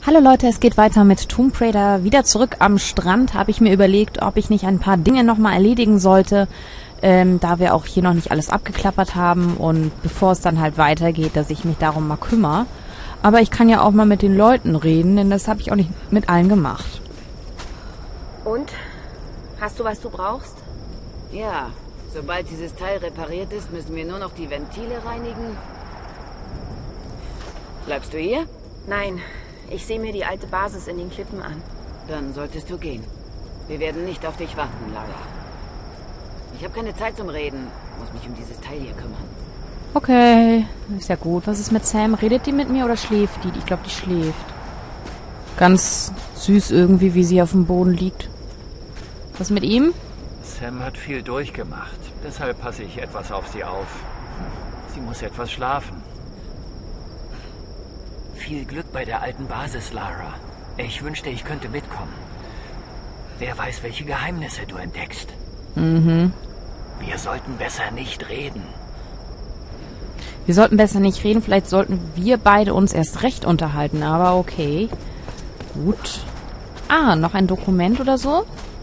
Hallo Leute, es geht weiter mit Tomb Raider. Wieder zurück am Strand habe ich mir überlegt, ob ich nicht ein paar Dinge nochmal erledigen sollte, da wir auch hier noch nicht alles abgeklappert haben und bevor es dann halt weitergeht, dass ich mich darum mal kümmere. Aber ich kann ja auch mal mit den Leuten reden, denn das habe ich auch nicht mit allen gemacht. Und? Hast du, was du brauchst? Ja, sobald dieses Teil repariert ist, müssen wir nur noch die Ventile reinigen. Bleibst du hier? Nein, ich sehe mir die alte Basis in den Klippen an. Dann solltest du gehen. Wir werden nicht auf dich warten, Lara. Ich habe keine Zeit zum Reden. Muss mich um dieses Teil hier kümmern. Okay, ist ja gut. Was ist mit Sam? Redet die mit mir oder schläft die? Ich glaube, die schläft. Ganz süß irgendwie, wie sie auf dem Boden liegt. Was mit ihm? Sam hat viel durchgemacht. Deshalb passe ich etwas auf sie auf. Sie muss etwas schlafen. Viel Glück bei der alten Basis, Lara. Ich wünschte, ich könnte mitkommen. Wer weiß, welche Geheimnisse du entdeckst. Mhm. Wir sollten besser nicht reden. Wir sollten besser nicht reden. Vielleicht sollten wir beide uns erst recht unterhalten. Aber okay. Gut. Ah, noch ein Dokument oder so?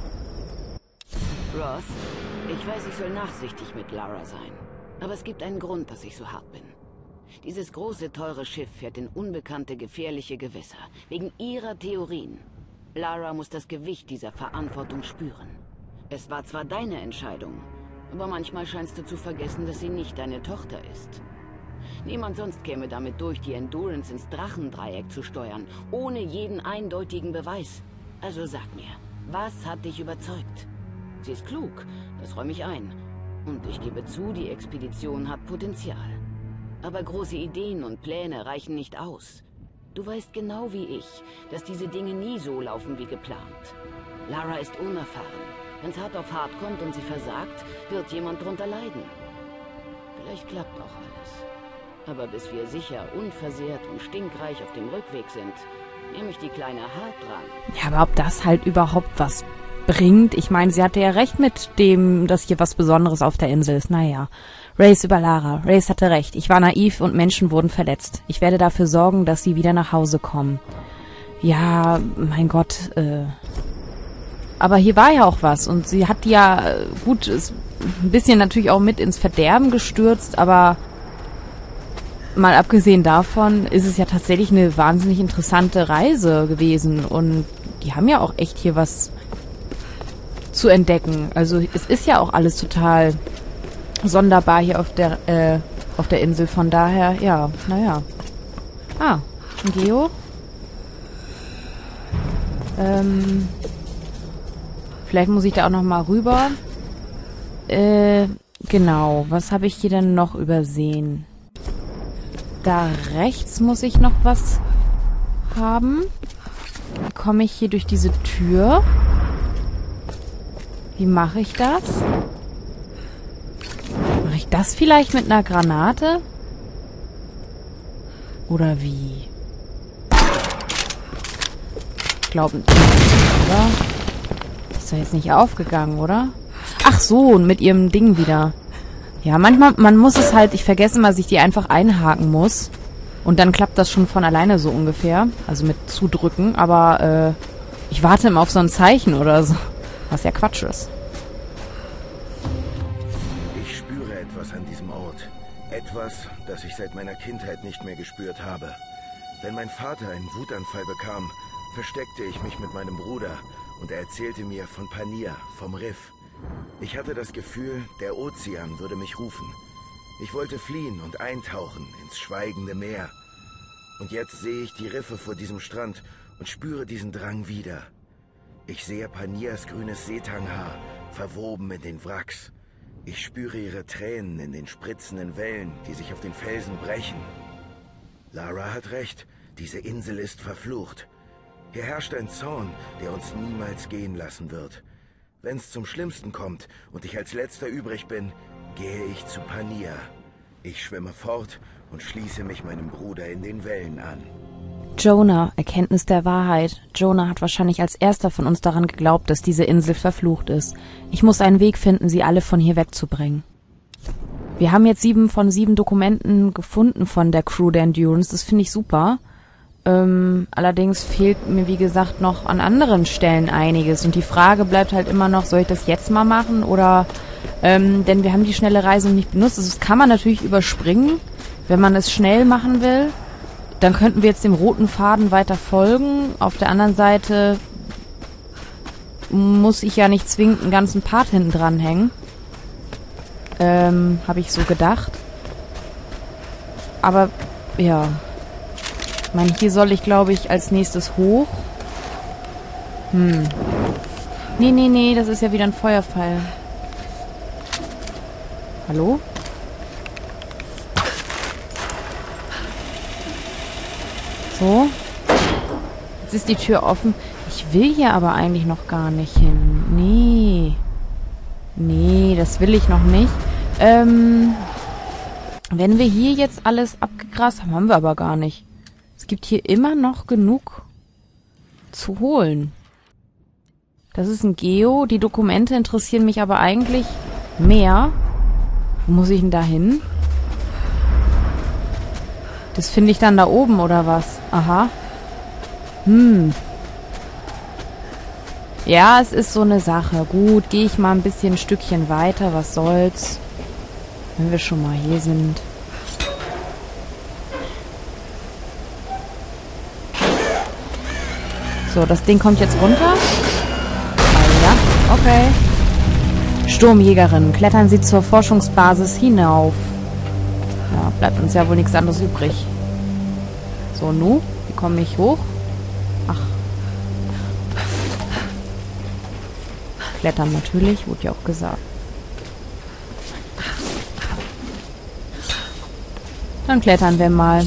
Roth, ich weiß, ich soll nachsichtig mit Lara sein. Aber es gibt einen Grund, dass ich so hart bin. Dieses große, teure Schiff fährt in unbekannte, gefährliche Gewässer. Wegen ihrer Theorien. Lara muss das Gewicht dieser Verantwortung spüren. Es war zwar deine Entscheidung, aber manchmal scheinst du zu vergessen, dass sie nicht deine Tochter ist. Niemand sonst käme damit durch, die Endurance ins Drachendreieck zu steuern, ohne jeden eindeutigen Beweis. Also sag mir, was hat dich überzeugt? Sie ist klug, das räume ich ein. Und ich gebe zu, die Expedition hat Potenzial. Aber große Ideen und Pläne reichen nicht aus. Du weißt genau wie ich, dass diese Dinge nie so laufen wie geplant. Lara ist unerfahren. Wenn es hart auf hart kommt und sie versagt, wird jemand drunter leiden. Vielleicht klappt auch alles. Aber bis wir sicher, unversehrt und stinkreich auf dem Rückweg sind, nehme ich die Kleine hart dran. Ja, aber ob das halt überhaupt was bringt? Ich meine, sie hatte ja recht mit dem, dass hier was Besonderes auf der Insel ist. Naja. Race über Lara. Race hatte recht. Ich war naiv und Menschen wurden verletzt. Ich werde dafür sorgen, dass sie wieder nach Hause kommen. Ja, mein Gott. Aber hier war ja auch was. Und sie hat ja, gut, ist ein bisschen natürlich auch mit ins Verderben gestürzt. Aber mal abgesehen davon ist es ja tatsächlich eine wahnsinnig interessante Reise gewesen. Und die haben ja auch echt hier was zu entdecken. Also es ist ja auch alles total sonderbar hier auf der Insel. Von daher, ja, naja. Ah, ein Geo. Vielleicht muss ich da auch noch mal rüber. Genau. Was habe ich hier denn noch übersehen? Da rechts muss ich noch was haben. Wie komme ich hier durch diese Tür? Wie mache ich das? Mache ich das vielleicht mit einer Granate? Oder wie? Ich glaube nicht, oder? Ist doch jetzt nicht aufgegangen, oder? Ach so, mit ihrem Ding wieder. Ja, manchmal, man muss es halt, ich vergesse mal, dass ich die einfach einhaken muss. Und dann klappt das schon von alleine so ungefähr. Also mit zudrücken, aber ich warte immer auf so ein Zeichen oder so. Was ja Quatsch ist. Ich spüre etwas an diesem Ort. Etwas, das ich seit meiner Kindheit nicht mehr gespürt habe. Wenn mein Vater einen Wutanfall bekam, versteckte ich mich mit meinem Bruder und er erzählte mir von Pania, vom Riff. Ich hatte das Gefühl, der Ozean würde mich rufen. Ich wollte fliehen und eintauchen ins schweigende Meer. Und jetzt sehe ich die Riffe vor diesem Strand und spüre diesen Drang wieder. Ich sehe Panias grünes Seetanghaar, verwoben in den Wracks. Ich spüre ihre Tränen in den spritzenden Wellen, die sich auf den Felsen brechen. Lara hat recht, diese Insel ist verflucht. Hier herrscht ein Zorn, der uns niemals gehen lassen wird. Wenn es zum Schlimmsten kommt und ich als Letzter übrig bin, gehe ich zu Pania. Ich schwimme fort und schließe mich meinem Bruder in den Wellen an. Jonah, Erkenntnis der Wahrheit. Jonah hat wahrscheinlich als erster von uns daran geglaubt, dass diese Insel verflucht ist. Ich muss einen Weg finden, sie alle von hier wegzubringen. Wir haben jetzt 7 von 7 Dokumenten gefunden von der Crew der Endurance. Das finde ich super. Allerdings fehlt mir, wie gesagt, noch an anderen Stellen einiges. Und die Frage bleibt halt immer noch, soll ich das jetzt mal machen oder, denn wir haben die schnelle Reise nicht benutzt. Also das kann man natürlich überspringen, wenn man es schnell machen will. Dann könnten wir jetzt dem roten Faden weiter folgen. Auf der anderen Seite muss ich ja nicht zwingend einen ganzen Part hinten dran hängen. Habe ich so gedacht. Aber, ja. Ich meine, hier soll ich, glaube ich, als nächstes hoch. Nee, das ist ja wieder ein Feuerpfeil. Hallo? So. Jetzt ist die Tür offen. Ich will hier aber eigentlich noch gar nicht hin. Nee, das will ich noch nicht. Wenn wir hier jetzt alles abgegrast haben, haben wir aber gar nicht. Es gibt hier immer noch genug zu holen. Das ist ein Geo. Die Dokumente interessieren mich aber eigentlich mehr. Wo muss ich denn da hin? Das finde ich dann da oben, oder was? Aha. Ja, es ist so eine Sache. Gut, gehe ich mal ein bisschen ein Stückchen weiter. Was soll's? Wenn wir schon mal hier sind. So, das Ding kommt jetzt runter. Ah, ja, okay. Sturmjägerin, klettern Sie zur Forschungsbasis hinauf. Ja, bleibt uns ja wohl nichts anderes übrig. So, nu, wie komme ich hoch? Ach. Klettern natürlich, wurde ja auch gesagt. Dann klettern wir mal.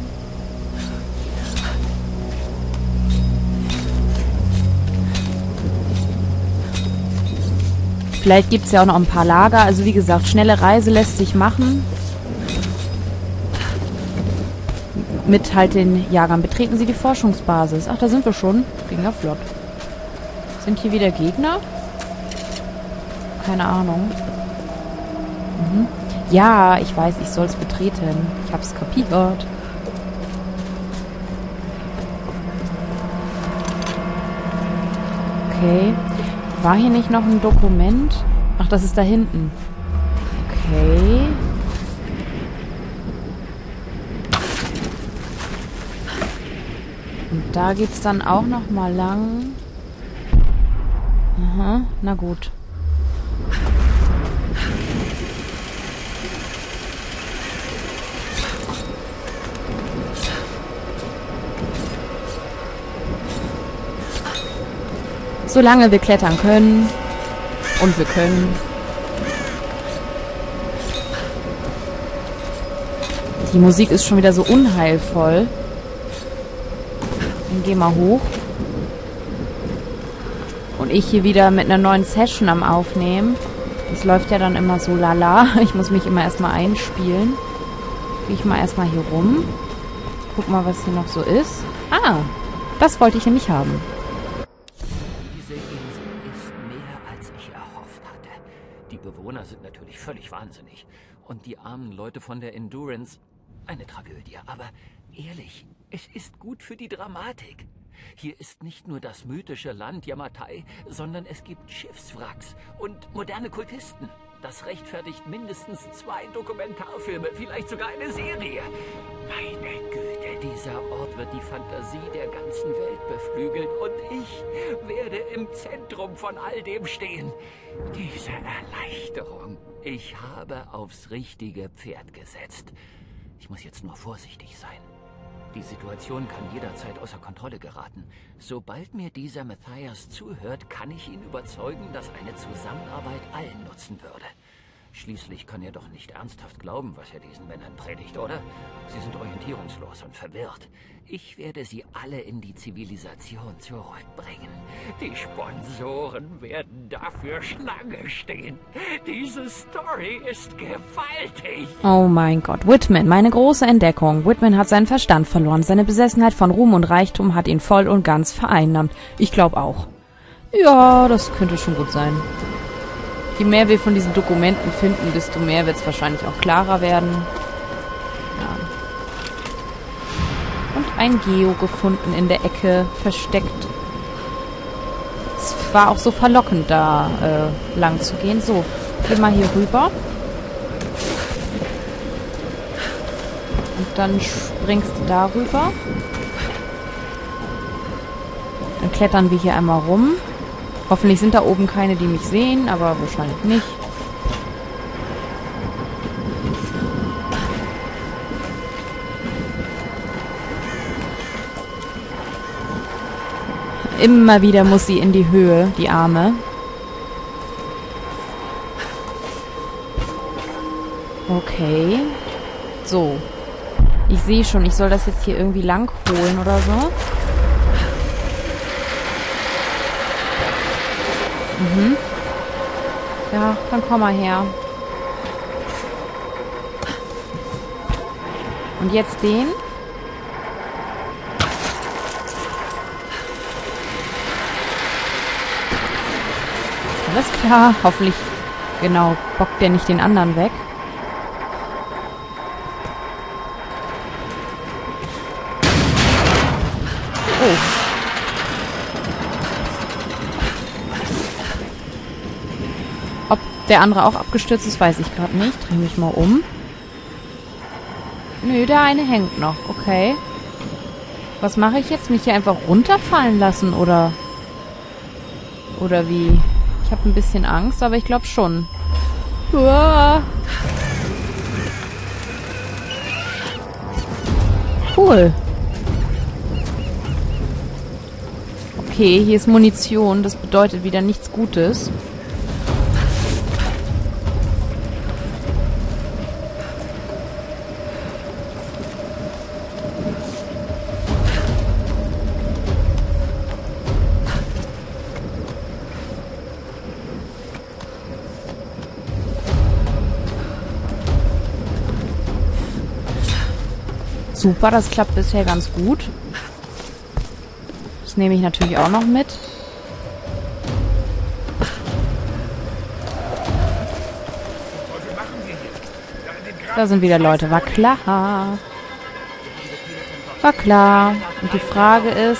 Vielleicht gibt es ja auch noch ein paar Lager. Also wie gesagt, schnelle Reise lässt sich machen. Mit halt den Jagern. Betreten Sie die Forschungsbasis. Ach, da sind wir schon. Ging ja flott. Sind hier wieder Gegner? Keine Ahnung. Ja, ich weiß, ich soll es betreten. Ich hab's kapiert. Okay. War hier nicht noch ein Dokument? Ach, das ist da hinten. Okay. Und da geht's dann auch noch mal lang. Aha, na gut. Solange wir klettern können. Und wir können. Die Musik ist schon wieder so unheilvoll. Dann geh mal hoch. Und ich hier wieder mit einer neuen Session am Aufnehmen. Das läuft ja dann immer so lala. Ich muss mich immer erstmal einspielen. Gehe ich mal erstmal hier rum. Guck mal, was hier noch so ist. Ah, das wollte ich nämlich haben. Die Bewohner sind natürlich völlig wahnsinnig. Und die armen Leute von der Endurance, eine Tragödie. Aber ehrlich, es ist gut für die Dramatik. Hier ist nicht nur das mythische Land Yamatai, sondern es gibt Schiffswracks und moderne Kultisten. Das rechtfertigt mindestens 2 Dokumentarfilme, vielleicht sogar eine Serie. Meine Güte, dieser Ort wird die Fantasie der ganzen Welt beflügeln und ich werde im Zentrum von all dem stehen. Diese Erleichterung. Ich habe aufs richtige Pferd gesetzt. Ich muss jetzt nur vorsichtig sein. Die Situation kann jederzeit außer Kontrolle geraten. Sobald mir dieser Matthias zuhört, kann ich ihn überzeugen, dass eine Zusammenarbeit allen nutzen würde. Schließlich kann er doch nicht ernsthaft glauben, was er diesen Männern predigt, oder? Sie sind orientierungslos und verwirrt. Ich werde sie alle in die Zivilisation zurückbringen. Die Sponsoren werden dafür Schlange stehen. Diese Story ist gewaltig. Oh mein Gott, Whitman, meine große Entdeckung. Whitman hat seinen Verstand verloren. Seine Besessenheit von Ruhm und Reichtum hat ihn voll und ganz vereinnahmt. Ich glaube auch. Ja, das könnte schon gut sein. Je mehr wir von diesen Dokumenten finden, desto mehr wird es wahrscheinlich auch klarer werden. Ja. Und ein Geo gefunden in der Ecke versteckt. Es war auch so verlockend, da lang zu gehen. So, geh mal hier rüber. Und dann springst du da rüber. Dann klettern wir hier einmal rum. Hoffentlich sind da oben keine, die mich sehen, aber wahrscheinlich nicht. Immer wieder muss sie in die Höhe, die Arme. Okay. So. Ich sehe schon, ich soll das jetzt hier irgendwie lang holen oder so. Mhm. Ja, dann komm mal her. Und jetzt den. Alles klar. Hoffentlich, genau, bockt der nicht den anderen weg. Oh. Ob der andere auch abgestürzt ist, weiß ich gerade nicht. Dreh mich mal um. Nö, der eine hängt noch. Okay. Was mache ich jetzt? Mich hier einfach runterfallen lassen, oder? Oder wie? Ich habe ein bisschen Angst, aber ich glaube schon. Uah. Cool. Okay, hier ist Munition. Das bedeutet wieder nichts Gutes. Super, das klappt bisher ganz gut. Das nehme ich natürlich auch noch mit. Da sind wieder Leute. War klar. War klar. Und die Frage ist...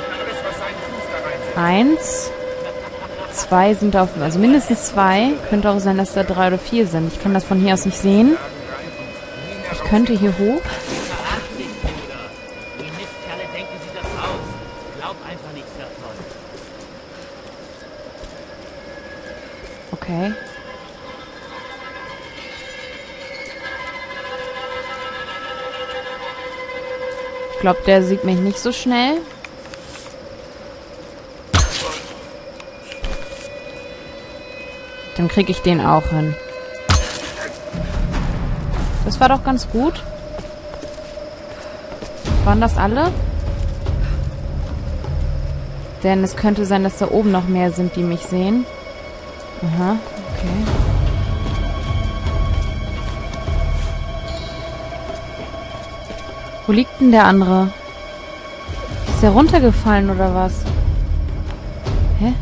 1, 2 sind auf... Also mindestens 2. Könnte auch sein, dass da 3 oder 4 sind. Ich kann das von hier aus nicht sehen. Ich könnte hier hoch. Okay. Ich glaube, der sieht mich nicht so schnell. Dann kriege ich den auch hin. Das war doch ganz gut. Waren das alle? Denn es könnte sein, dass da oben noch mehr sind, die mich sehen. Aha, okay. Wo liegt denn der andere? Ist der runtergefallen oder was? Hä?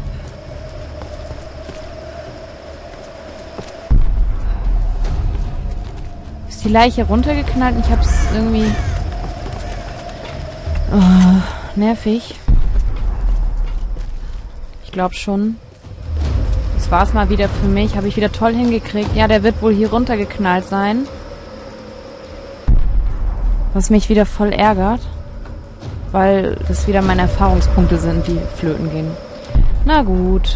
Ist die Leiche runtergeknallt und ich hab's irgendwie... Oh, nervig. Ich glaube schon. Das war's mal wieder für mich. Habe ich wieder toll hingekriegt. Ja, der wird wohl hier runtergeknallt sein. Was mich wieder voll ärgert. Weil das wieder meine Erfahrungspunkte sind, die flöten gehen. Na gut.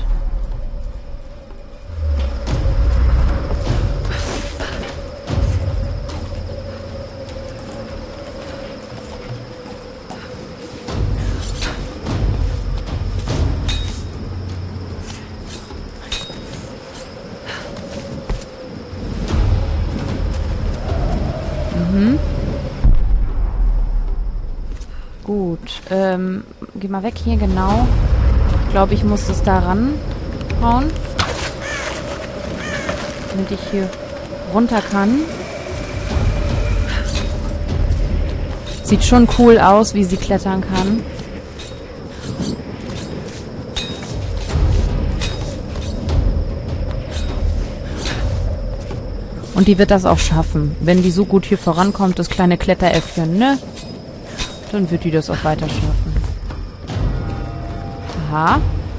Gut, geh mal weg hier, genau. Ich glaube, ich muss das da ranhauen. Damit ich hier runter kann. Sieht schon cool aus, wie sie klettern kann. Und die wird das auch schaffen. Wenn die so gut hier vorankommt, das kleine Kletteräffchen, ne? Dann wird die das auch weiter schaffen. Aha.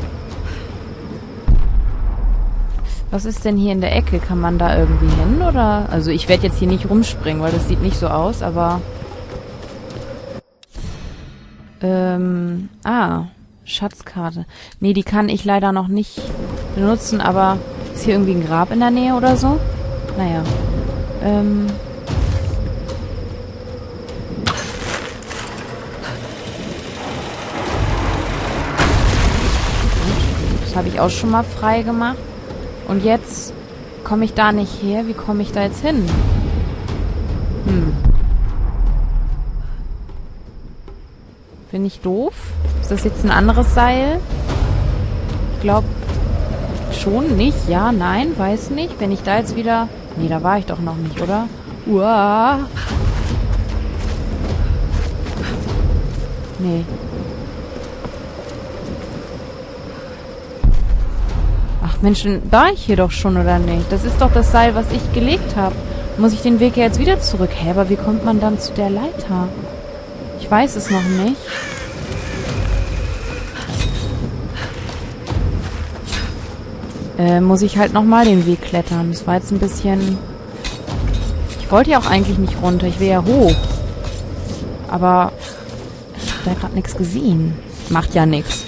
Was ist denn hier in der Ecke? Kann man da irgendwie hin, oder? Also ich werde jetzt hier nicht rumspringen, weil das sieht nicht so aus, aber... Schatzkarte. Nee, die kann ich leider noch nicht benutzen, aber... Ist hier irgendwie ein Grab in der Nähe oder so? Naja. Das habe ich auch schon mal frei gemacht. Und jetzt komme ich da nicht her. Wie komme ich da jetzt hin? Bin ich doof? Ist das jetzt ein anderes Seil? Ich glaube schon nicht. Ja, nein, weiß nicht. Wenn ich da jetzt wieder... Nee, da war ich doch noch nicht, oder? Uah. Nee. Ach Mensch, war ich hier doch schon, oder nicht? Das ist doch das Seil, was ich gelegt habe. Muss ich den Weg ja jetzt wieder zurück? Hä, aber wie kommt man dann zu der Leiter? Ich weiß es noch nicht. Muss ich halt nochmal den Weg klettern. Das war jetzt ein bisschen... Ich wollte ja auch eigentlich nicht runter. Ich will ja hoch. Aber ich habe da gerade nichts gesehen. Macht ja nichts.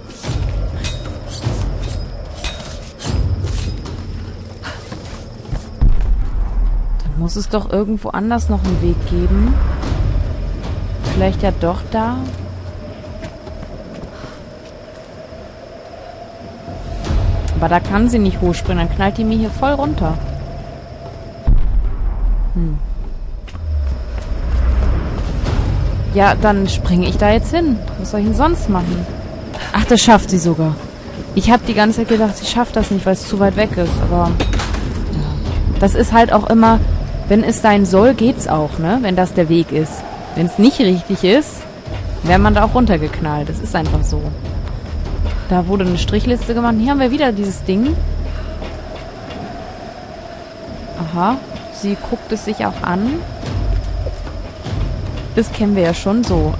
Dann muss es doch irgendwo anders noch einen Weg geben. Vielleicht ja doch da. Aber da kann sie nicht hochspringen. Dann knallt die mir hier voll runter. Ja, dann springe ich da jetzt hin. Was soll ich denn sonst machen? Ach, das schafft sie sogar. Ich habe die ganze Zeit gedacht, sie schafft das nicht, weil es zu weit weg ist. Aber ja. Das ist halt auch immer, wenn es sein soll, geht's auch, ne? Wenn das der Weg ist. Wenn es nicht richtig ist, wäre man da auch runtergeknallt. Das ist einfach so. Da wurde eine Strichliste gemacht. Hier haben wir wieder dieses Ding. Aha. Sie guckt es sich auch an. Das kennen wir ja schon so.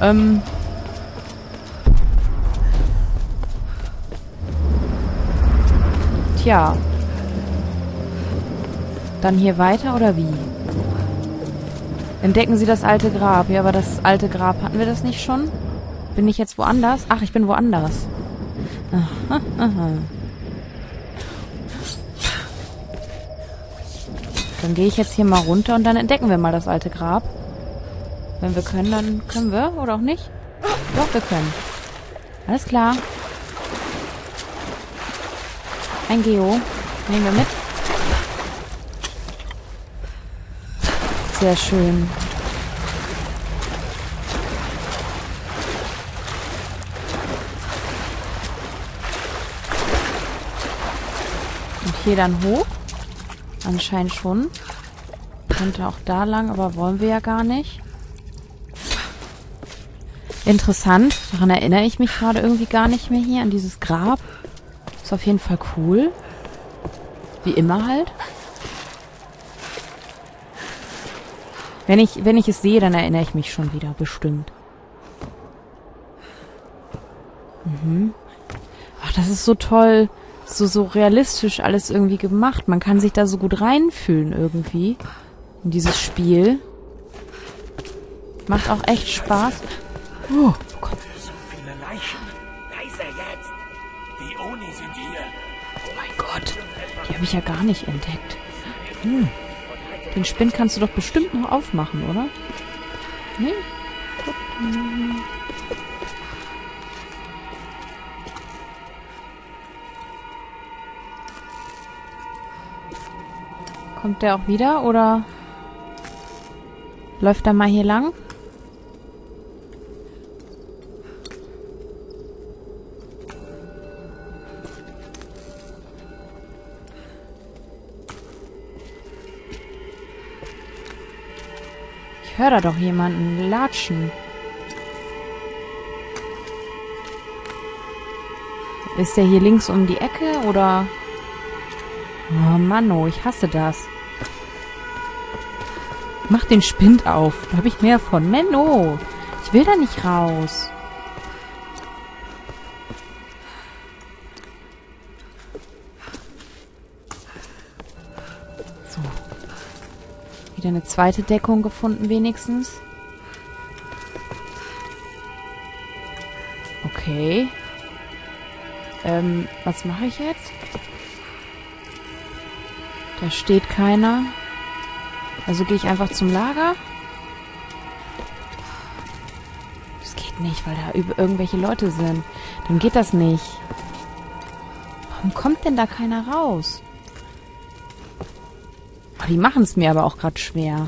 Tja. Dann hier weiter oder wie? Entdecken Sie das alte Grab. Ja, aber das alte Grab, hatten wir das nicht schon? Bin ich jetzt woanders? Ach, ich bin woanders. Aha, aha. Dann gehe ich jetzt hier mal runter und dann entdecken wir mal das alte Grab. Wenn wir können, dann können wir. Oder auch nicht? Doch, wir können. Alles klar. Ein Geo. Nehmen wir mit. Sehr schön. Und hier dann hoch. Anscheinend schon. Könnte auch da lang, aber wollen wir ja gar nicht. Interessant. Daran erinnere ich mich gerade irgendwie gar nicht mehr hier, an dieses Grab. Ist auf jeden Fall cool. Wie immer halt. Wenn ich es sehe, dann erinnere ich mich schon wieder, bestimmt. Ach, das ist so toll. So realistisch alles irgendwie gemacht. Man kann sich da so gut reinfühlen irgendwie. In dieses Spiel. Macht auch echt Spaß. Oh Gott. So viele Leichen. Leise jetzt. Die Oni sind hier. Oh mein Gott. Die habe ich ja gar nicht entdeckt. Den Spind kannst du doch bestimmt noch aufmachen, oder? Nee? Guck. Kommt der auch wieder, oder läuft er mal hier lang? Ich höre da doch jemanden latschen. Ist der hier links um die Ecke, oder? Oh Mann, oh, ich hasse das. Mach den Spind auf. Da habe ich mehr von. Menno. Ich Ich will da nicht raus. So. Wieder eine zweite Deckung gefunden wenigstens. Okay. Was mache ich jetzt? Da steht keiner. Also gehe ich einfach zum Lager. Das geht nicht, weil da irgendwelche Leute sind. Dann geht das nicht. Warum kommt denn da keiner raus? Oh, die machen es mir aber auch gerade schwer.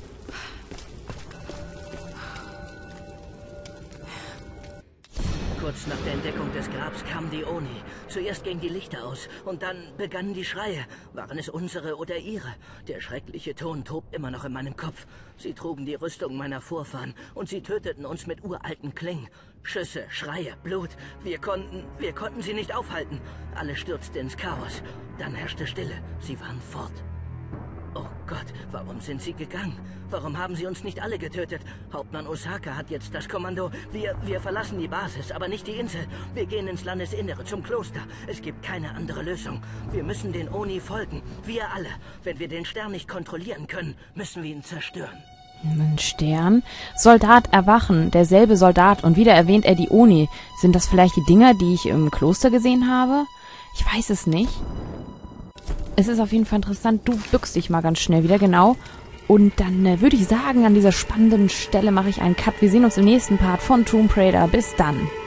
Kurz nach der Entdeckung des Grabs kamen die Oni. Zuerst gingen die Lichter aus und dann begannen die Schreie. Waren es unsere oder ihre? Der schreckliche Ton tobt immer noch in meinem Kopf. Sie trugen die Rüstung meiner Vorfahren und sie töteten uns mit uralten Klingen. Schüsse, Schreie, Blut. Wir konnten sie nicht aufhalten. Alle stürzten ins Chaos. Dann herrschte Stille. Sie waren fort. Oh Gott, warum sind sie gegangen? Warum haben sie uns nicht alle getötet? Hauptmann Osaka hat jetzt das Kommando. Wir verlassen die Basis, aber nicht die Insel. Wir gehen ins Landesinnere, zum Kloster. Es gibt keine andere Lösung. Wir müssen den Oni folgen. Wir alle. Wenn wir den Stern nicht kontrollieren können, müssen wir ihn zerstören. Ein Stern? Soldat erwachen. Derselbe Soldat. Und wieder erwähnt er die Oni. Sind das vielleicht die Dinger, die ich im Kloster gesehen habe? Ich weiß es nicht. Es ist auf jeden Fall interessant. Du bückst dich mal ganz schnell wieder, genau. Und dann würde ich sagen, an dieser spannenden Stelle mache ich einen Cut. Wir sehen uns im nächsten Part von Tomb Raider. Bis dann.